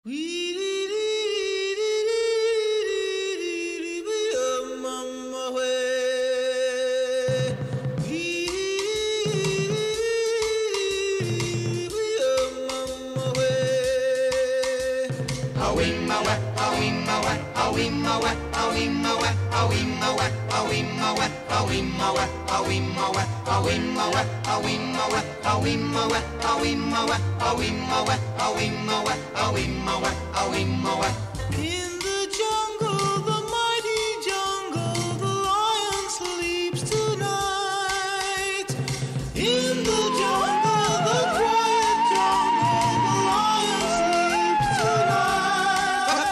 In the jungle, the mighty jungle, the lion sleeps tonight. In the jungle, the quiet jungle, the lion sleeps tonight.